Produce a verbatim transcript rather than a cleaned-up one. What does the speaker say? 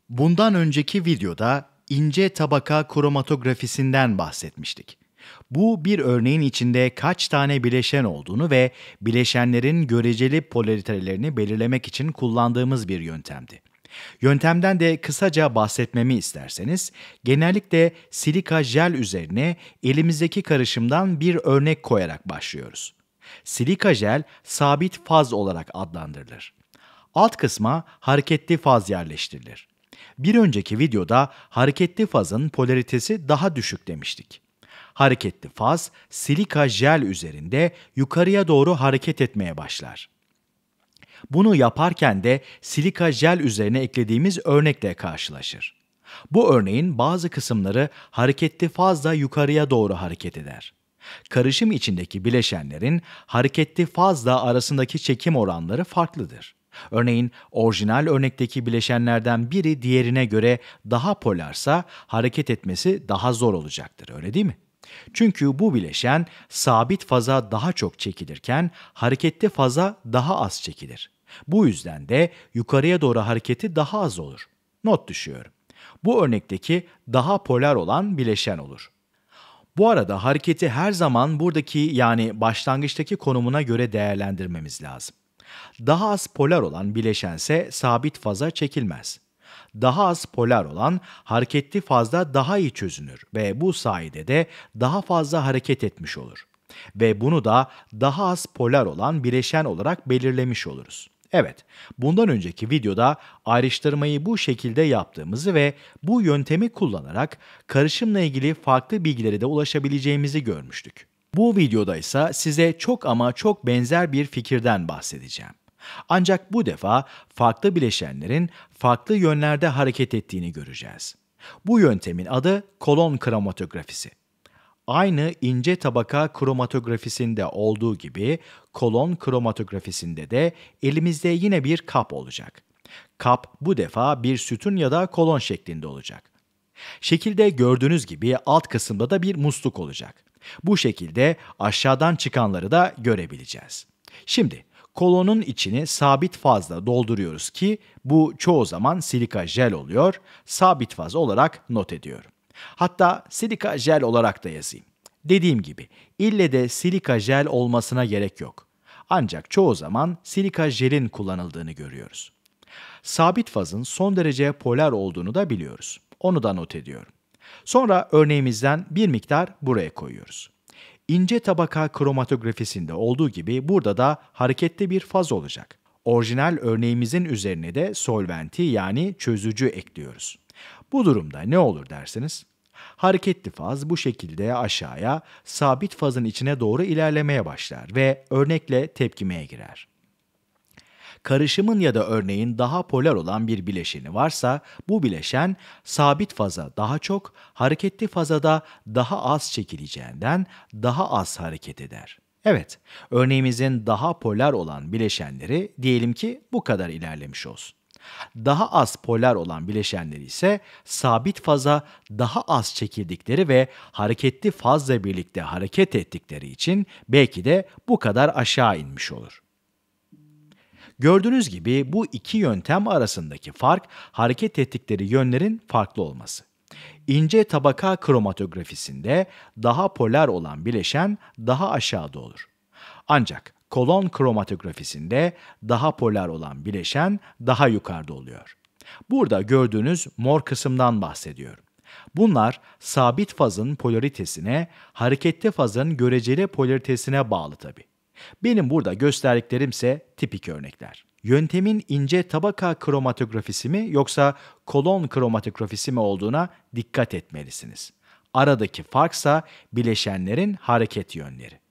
Bundan önceki videoda ince tabaka kromatografisinden bahsetmiştik. Bu bir örneğin içinde kaç tane bileşen olduğunu ve bileşenlerin göreceli polaritelerini belirlemek için kullandığımız bir yöntemdi. Yöntemden de kısaca bahsetmemi isterseniz, genellikle silika jel üzerine elimizdeki karışımdan bir örnek koyarak başlıyoruz. Silika jel sabit faz olarak adlandırılır. Alt kısma hareketli faz yerleştirilir. Bir önceki videoda hareketli fazın polaritesi daha düşük demiştik. Hareketli faz, silika jel üzerinde yukarıya doğru hareket etmeye başlar. Bunu yaparken de silika jel üzerine eklediğimiz örnekle karşılaşır. Bu örneğin bazı kısımları hareketli fazla yukarıya doğru hareket eder. Karışım içindeki bileşenlerin hareketli fazla arasındaki çekim oranları farklıdır. Örneğin orijinal örnekteki bileşenlerden biri diğerine göre daha polarsa hareket etmesi daha zor olacaktır, öyle değil mi? Çünkü bu bileşen sabit faza daha çok çekilirken hareketli faza daha az çekilir. Bu yüzden de yukarıya doğru hareketi daha az olur. Not düşüyorum. Bu örnekteki daha polar olan bileşen olur. Bu arada hareketi her zaman buradaki yani başlangıçtaki konumuna göre değerlendirmemiz lazım. Daha az polar olan bileşense sabit faza çekilmez. Daha az polar olan hareketli fazda daha iyi çözünür ve bu sayede de daha fazla hareket etmiş olur. Ve bunu da daha az polar olan bileşen olarak belirlemiş oluruz. Evet, bundan önceki videoda ayrıştırmayı bu şekilde yaptığımızı ve bu yöntemi kullanarak karışımla ilgili farklı bilgilere de ulaşabileceğimizi görmüştük. Bu videoda ise size çok ama çok benzer bir fikirden bahsedeceğim. Ancak bu defa farklı bileşenlerin farklı yönlerde hareket ettiğini göreceğiz. Bu yöntemin adı kolon kromatografisi. Aynı ince tabaka kromatografisinde olduğu gibi kolon kromatografisinde de elimizde yine bir kap olacak. Kap bu defa bir sütun ya da kolon şeklinde olacak. Şekilde gördüğünüz gibi alt kısımda da bir musluk olacak. Bu şekilde aşağıdan çıkanları da görebileceğiz. Şimdi kolonun içini sabit fazla dolduruyoruz ki bu çoğu zaman silika jel oluyor, sabit faz olarak not ediyorum. Hatta silika jel olarak da yazayım. Dediğim gibi ille de silika jel olmasına gerek yok. Ancak çoğu zaman silika jelin kullanıldığını görüyoruz. Sabit fazın son derece polar olduğunu da biliyoruz. Onu da not ediyorum. Sonra örneğimizden bir miktar buraya koyuyoruz. İnce tabaka kromatografisinde olduğu gibi burada da hareketli bir faz olacak. Orijinal örneğimizin üzerine de solventi yani çözücü ekliyoruz. Bu durumda ne olur dersiniz? Hareketli faz bu şekilde aşağıya sabit fazın içine doğru ilerlemeye başlar ve örnekle tepkimeye girer. Karışımın ya da örneğin daha polar olan bir bileşeni varsa bu bileşen sabit faza daha çok, hareketli fazada daha az çekileceğinden daha az hareket eder. Evet, örneğimizin daha polar olan bileşenleri diyelim ki bu kadar ilerlemiş olsun. Daha az polar olan bileşenleri ise sabit faza daha az çekildikleri ve hareketli fazla birlikte hareket ettikleri için belki de bu kadar aşağı inmiş olur. Gördüğünüz gibi bu iki yöntem arasındaki fark hareket ettikleri yönlerin farklı olması. İnce tabaka kromatografisinde daha polar olan bileşen daha aşağıda olur. Ancak kolon kromatografisinde daha polar olan bileşen daha yukarıda oluyor. Burada gördüğünüz mor kısımdan bahsediyorum. Bunlar sabit fazın polaritesine, hareketli fazın göreceli polaritesine bağlı tabii. Benim burada gösterdiklerim ise tipik örnekler. Yöntemin ince tabaka kromatografisi mi yoksa kolon kromatografisi mi olduğuna dikkat etmelisiniz. Aradaki farksa bileşenlerin hareket yönleri.